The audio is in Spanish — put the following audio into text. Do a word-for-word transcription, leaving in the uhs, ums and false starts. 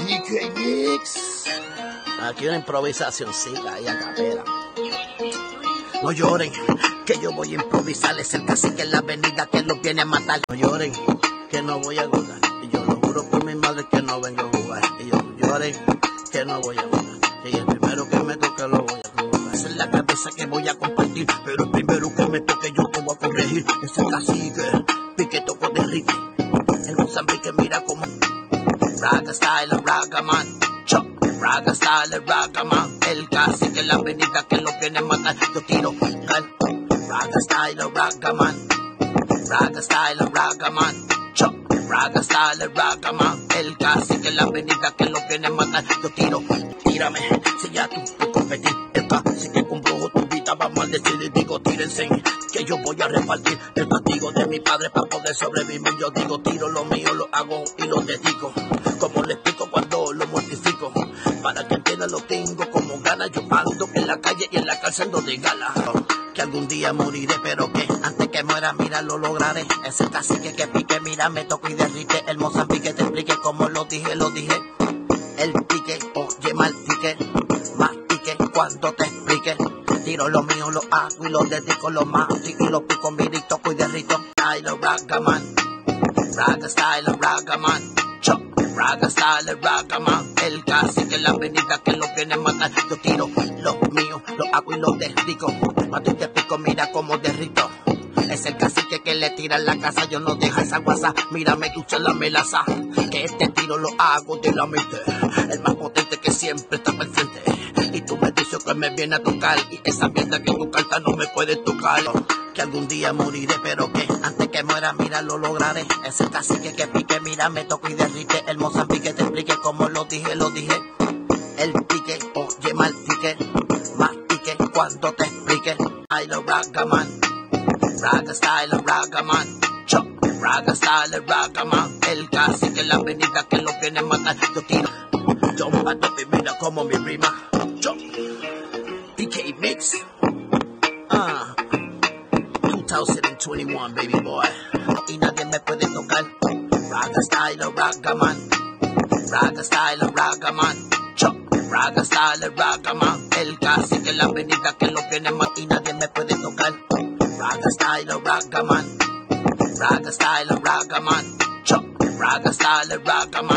D K Mix. Aquí una improvisacióncita ahí a capela. No lloren, que yo voy a improvisarles el cacique en la avenida que los viene a matar. No lloren, que no voy a jugar. Y yo lo juro por mi madre que no vengo a jugar. Y yo lloren, que no voy a jugar. Y el primero que me toque lo voy a jugar. Esa es la cabeza que voy a compartir. Pero el primero que me toque yo te voy a corregir. Ese cacique, pique toco de Ricky. El Mozambique mira como Raga style, Raga man. Chop, Raga style, Raga man. El cacique en la avenida que lo viene a matar. Yo tiro gal. Raga style, Raga man. Raga style, Raga man. Chop, Raga style, Raga man. El cacique en la avenida que lo viene a matar. Yo tiro, tírame. Si ya tú te competí, el cacique con brujo tu vida va a maldecir. Y digo, tírense, que yo voy a repartir el castigo de mi padre para poder sobrevivir. Yo digo, tiro lo mío, lo hago y lo dedico. Como le explico cuando lo mortifico. Para que entiendan lo tengo como gana. Yo ando en la calle y en la cárcel ando de gala. Que algún día moriré, pero que antes que muera, mira, lo lograré. Ese cacique que pique, mira, me toco y derrite. El Mozambique te explique como lo dije, lo dije. El pique, oye, mal pique. Más pique cuando te explique. Tiro lo mío, lo hago y lo dedico, lo mato y lo pico, mira y toco y derrito. Style, Raga man. Raga style, Raga man. Chop, Raga style, Raga man. El cacique en la avenida que lo viene a matar. Yo tiro lo mío, lo hago y lo derrico. Mato y te pico, mira como derrito. Es el cacique que le tira en la casa, yo no dejo esa guasa. Mírame, ducha la melaza. Que este tiro lo hago de la mente. El más potente que siempre está presente. Y tú me dices que me viene a tocar. Y esa mierda que tu carta no me puede tocar. Que algún día moriré, pero que antes que muera, mira, lo lograré. Ese cacique que pique, mira, me toco y derrite. El Mozambique te explique como lo dije, lo dije. El pique, oye, mal pique. Más pique cuando te explique. I love Raga man. Raga style, Raga man. Chop, Raga style, Raga man. El cacique en la avenida que lo viene a matar. Yo tiro, yo mato y mira como mi rima. Yo, D K Mix. Ah, dos mil veintiuno, baby boy. Y nadie me puede tocar. Raga style, Raga man. Raga style, Raga man. Chop, Raga style, Raga man. El cacique en la avenida que lo viene a matar. Y nadie me puede tocar. Raga style, Raga man. Raga style, Raga man. Chop, Raga style, Raga man.